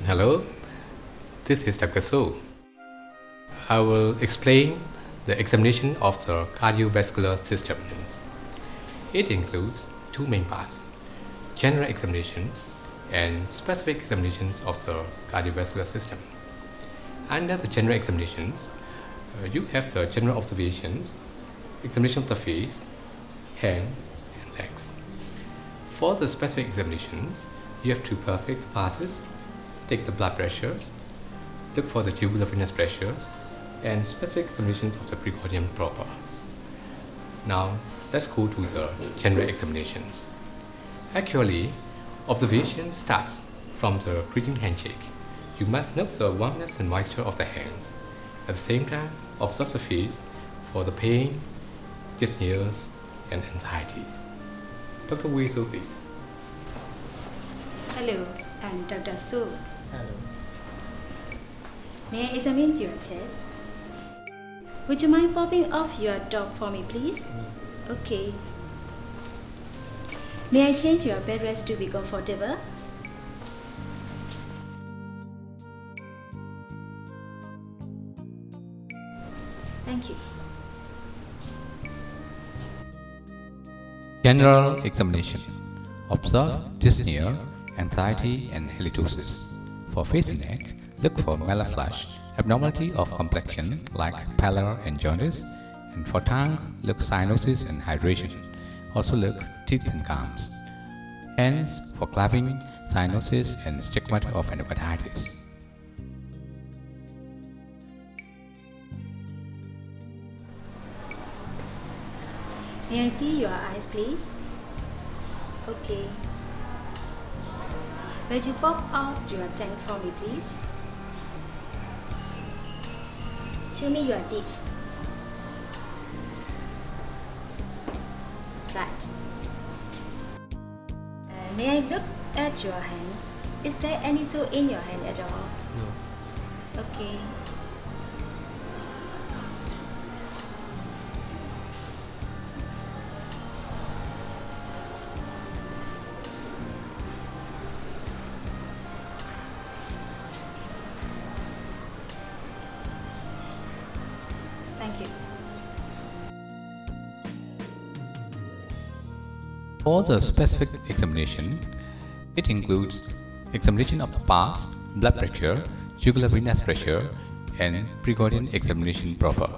Hello, this is Dr. So. I will explain the examination of the cardiovascular system. It includes two main parts: general examinations and specific examinations of the cardiovascular system. Under the general examinations, you have the general observations, examination of the face, hands, and legs. For the specific examinations, you have to perfect the passes, take the blood pressures, look for the tubular venous pressures, and specific examinations of the precordium proper. Now, let's go to the general examinations. Actually, observation starts from the greeting handshake. You must note the warmness and moisture of the hands. At the same time, observe the face for the pain, dyspneas, and anxieties. Dr. Wei, so please. Hello, I'm Dr. So. Hello. May I examine your chest? Would you mind popping off your top for me, please? Okay. May I change your bed rest to be comfortable? Thank you. General examination. Observe dyspnea, anxiety, and halitosis. For face and neck, look for malaflush, abnormality of complexion like pallor and jaundice, and for tongue, look cyanosis and hydration. Also look teeth and gums. Hands for clapping, cyanosis, and stigmata of endophthalmitis. May I see your eyes, please? Okay. Will you pop out your tongue for me, please? Show me your teeth. Right. May I look at your hands? Is there any sore in your hand at all? No. Okay. Thank you. For the specific examination, it includes examination of the pulse, blood pressure, jugular venous pressure, and precordial examination proper.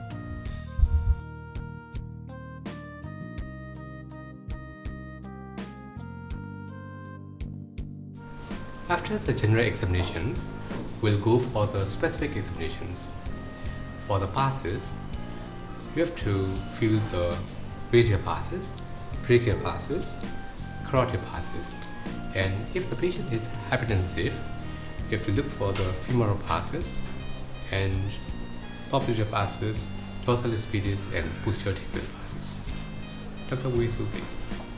After the general examinations, we'll go for the specific examinations. For the passes, you have to feel the radial passes, brachial passes, carotid passes, and if the patient is hypertensive, you have to look for the femoral passes and popliteal passes, dorsalis pedis, and posterior tibial passes. Dr. Wei, so please.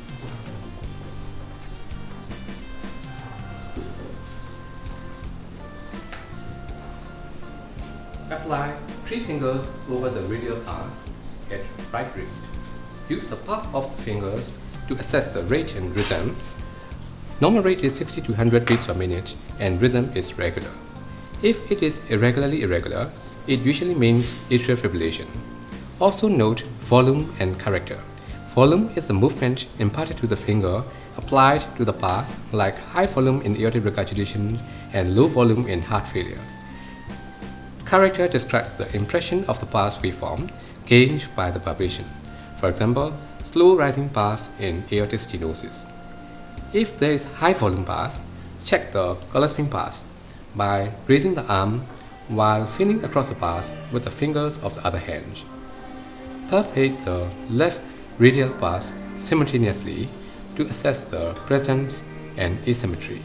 Apply 3 fingers over the radial pass at right wrist. Use the palm of the fingers to assess the rate and rhythm. Normal rate is 60 to 100 beats per minute and rhythm is regular. If it is irregularly irregular, it usually means atrial fibrillation. Also note volume and character. Volume is the movement imparted to the finger applied to the pass, like high volume in aortic regurgitation and low volume in heart failure. Character describes the impression of the pulse waveform gained by the vibration. For example, slow rising pulse in aortic stenosis. If there is high volume pulse, check the galloping pulse by raising the arm while feeling across the pulse with the fingers of the other hand. Palpate the left radial pulse simultaneously to assess the presence and asymmetry.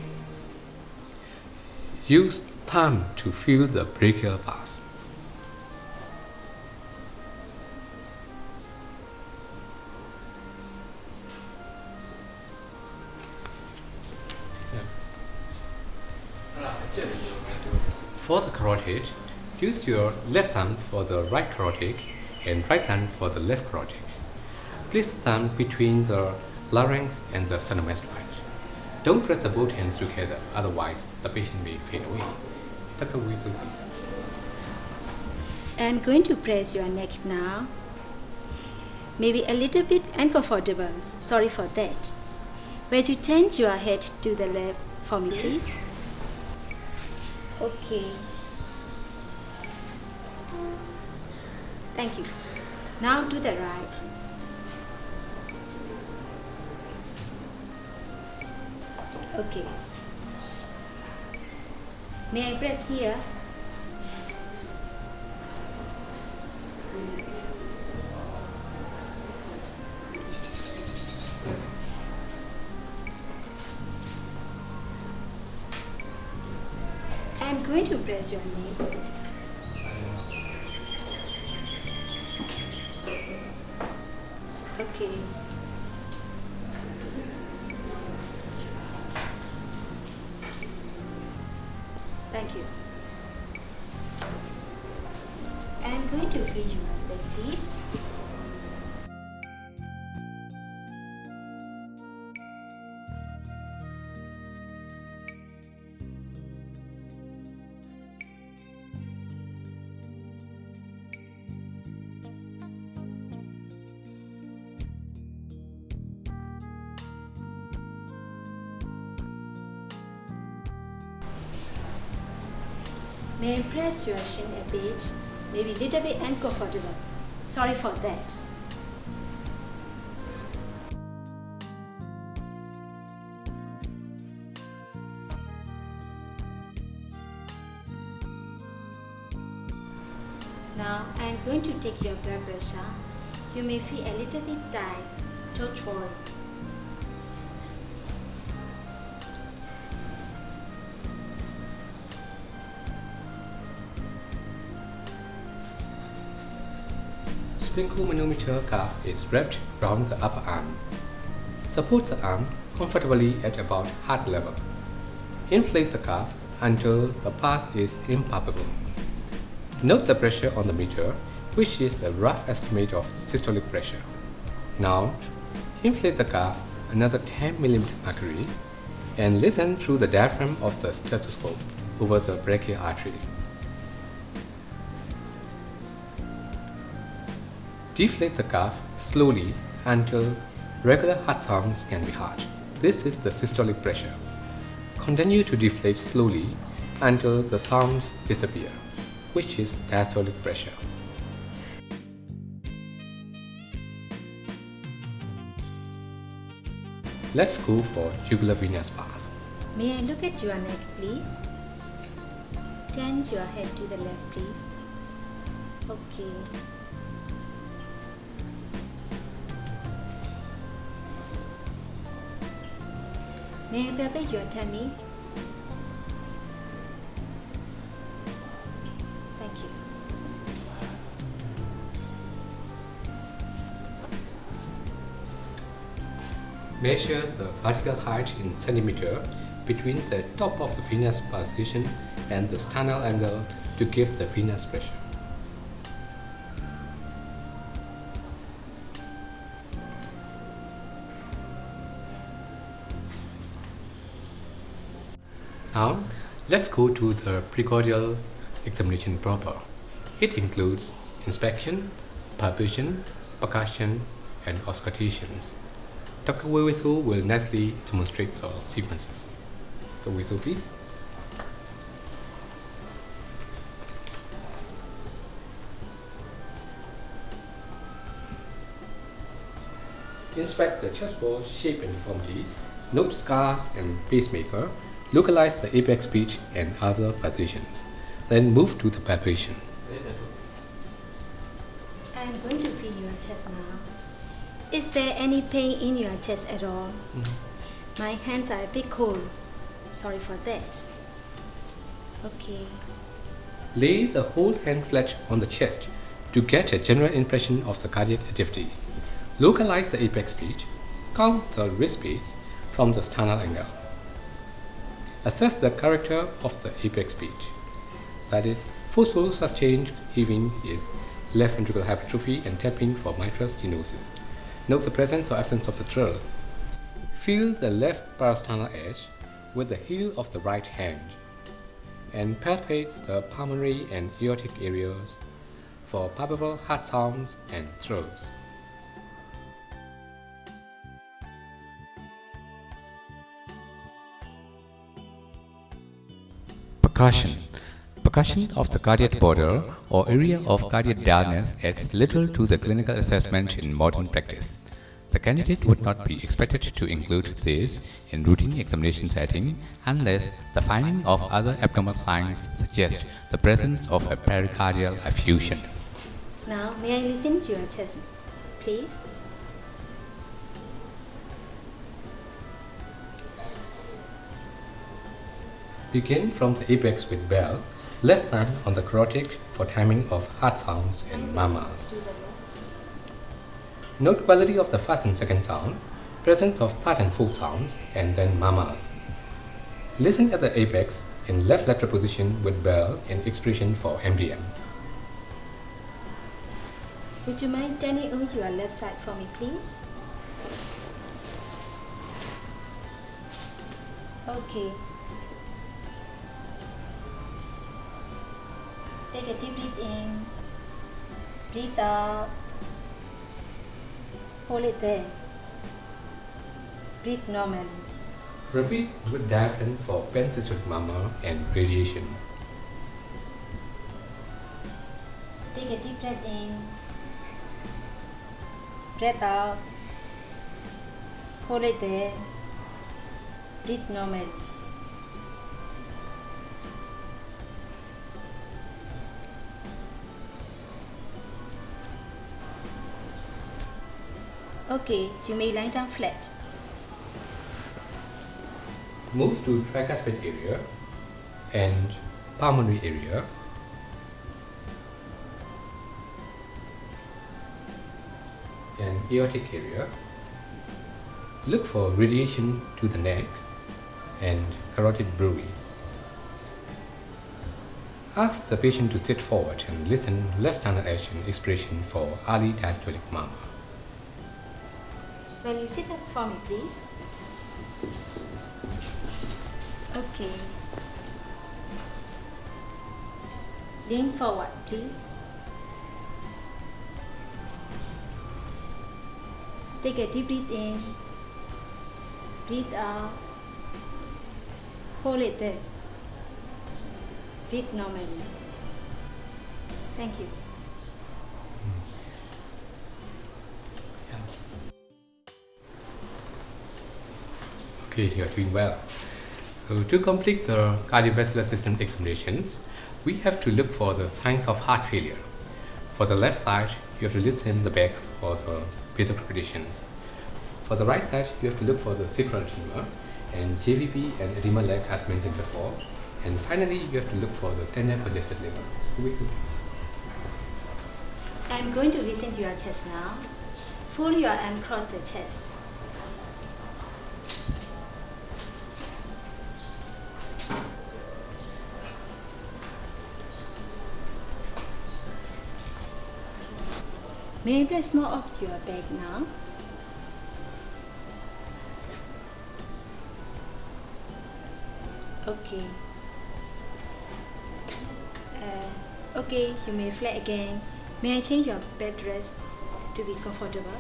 Use thumb to feel the brachial pulse. For the carotid, use your left thumb for the right carotid and right thumb for the left carotid. Place the thumb between the larynx and the sternum mastoid. Don't press the both hands together, otherwise the patient may faint away. Take a whistle, please. I'm going to press your neck now. Maybe a little bit uncomfortable. Sorry for that. Would you turn your head to the left for me, please? Okay. Thank you. Now to the right. Okay. May I press here? I'm going to press your name. Okay. Thank you. I'm going to feel your leg, please. May I press your chin a bit, maybe a little bit uncomfortable. Sorry for that. Now I am going to take your blood pressure. You may feel a little bit tight. Don't worry. Sphygmomanometer manometer cuff is wrapped around the upper arm. Support the arm comfortably at about heart level. Inflate the cuff until the pulse is impalpable. Note the pressure on the meter, which is a rough estimate of systolic pressure. Now, inflate the cuff another 10 mm mercury and listen through the diaphragm of the stethoscope over the brachial artery. Deflate the cuff slowly until regular heart sounds can be heard. This is the systolic pressure. Continue to deflate slowly until the sounds disappear, which is diastolic pressure. Let's go for jugular venous pulse. May I look at your neck, please? Turn your head to the left, please. Okay. May I palpate your tummy? Thank you. Measure the vertical height in centimeter between the top of the venous pulsation and the sternal angle to give the venous pressure. Now, let's go to the precordial examination proper. It includes inspection, palpation, percussion, and auscultations. Dr. Wewesu will nicely demonstrate the sequences. Dr. Wewesu, please. Inspect the chest wall shape and deformities, note scars and pacemaker, localize the apex pitch and other positions. Then move to the palpation. I am going to feel your chest now. Is there any pain in your chest at all? My hands are a bit cold. Sorry for that. Okay. Lay the whole hand flat on the chest to get a general impression of the cardiac activity. Localize the apex pitch. Count the wrist space from the sternal angle. Assess the character of the apex pitch. That is, forceful sustained heaving is left ventricular hypertrophy and tapping for mitral stenosis. Note the presence or absence of the trill. Feel the left parasternal edge with the heel of the right hand and palpate the pulmonary and aortic areas for palpable heart sounds and throws. Percussion. Percussion of the cardiac border or area of cardiac dullness adds little to the clinical assessment in modern practice. The candidate would not be expected to include this in routine examination setting unless the finding of other abnormal signs suggest the presence of a pericardial effusion. Now, may I listen to your chest, please? Begin from the apex with bell, left hand on the carotid for timing of heart sounds and murmurs. Note quality of the first and second sound, presence of third and fourth sounds, and then murmurs. Listen at the apex in left lateral position with bell in expression for MDM. Would you mind turning on your left side for me, please? Okay. Take a deep breath in, breathe out, hold it there, breathe normally. Repeat with diaphragm for pentasistotic murmur and radiation. Take a deep breath in, breathe out, hold it there, breathe normally. Okay, you may lie down flat. Move to tricuspid area and pulmonary area. And aortic area. Look for radiation to the neck and carotid brewery. Ask the patient to sit forward and listen left tunnel edge and expression for early diastolic murmur. Will you sit up for me, please? Okay. Lean forward, please. Take a deep breath in, breathe out, hold it there, breathe normally. Thank you. Okay, you are doing well. So to complete the cardiovascular system examinations, we have to look for the signs of heart failure. For the left side, you have to listen the back for the vasoconstrictions. For the right side, you have to look for the sacral edema and JVP and edema leg as mentioned before. And finally, you have to look for the tender congested liver. I am going to listen to your chest now. Fold your arm across the chest. May I press more of your back now? Okay. Okay, you may flat again. May I change your bed rest to be comfortable?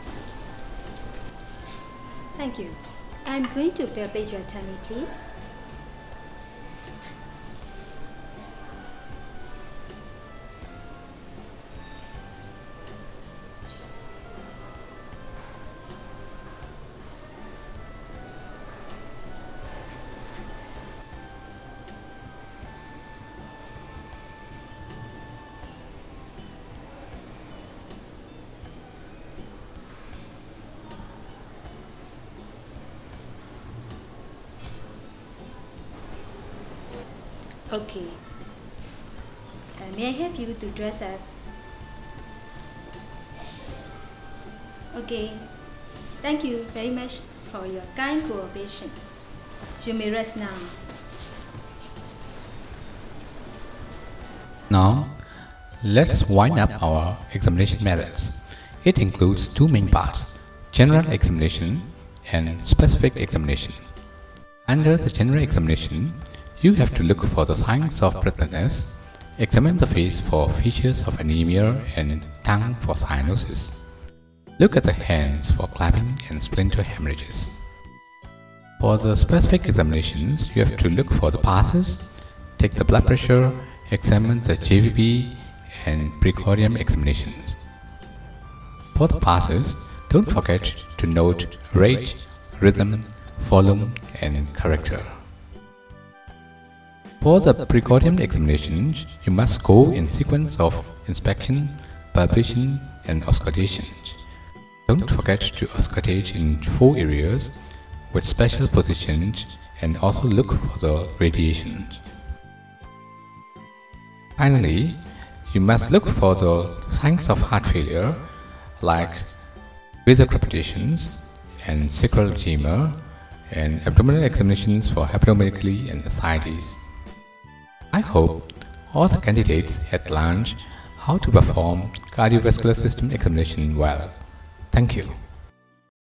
Thank you. I'm going to palpate your tummy, please. Okay. May I help you to dress up? Okay. Thank you very much for your kind cooperation. You may rest now. Now, let's wind up our examination methods. It includes two main parts: general examination and specific examination. Under the general examination, you have to look for the signs of breathlessness, examine the face for features of anemia and tongue for cyanosis. Look at the hands for clapping and splinter hemorrhages. For the specific examinations, you have to look for the pulses, take the blood pressure, examine the JVP and precordium examinations. For the pulses, don't forget to note rate, rhythm, volume and character. For the precordium examinations, you must go in sequence of inspection, palpation and auscultation. Don't forget to auscultate in 4 areas with special positions and also look for the radiation. Finally, you must look for the signs of heart failure like vasocrepitations and sacral edema and abdominal examinations for hepatomegaly and ascites. I hope all the candidates had learned how to perform cardiovascular system examination well. Thank you.